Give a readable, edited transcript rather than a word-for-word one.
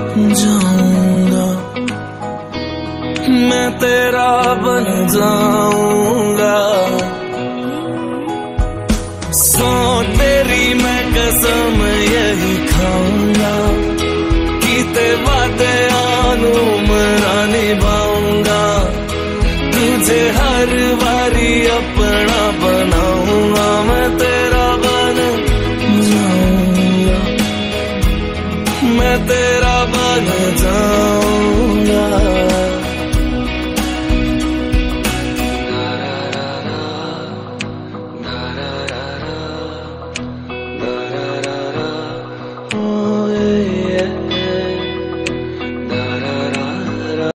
जाऊंगा, मैं तेरा बन जाऊंगा। सौ तेरी मैं कसम यही खाऊंगा, कीते वादे आनू मरा निभाऊंगा, तुझे हर बारी अपना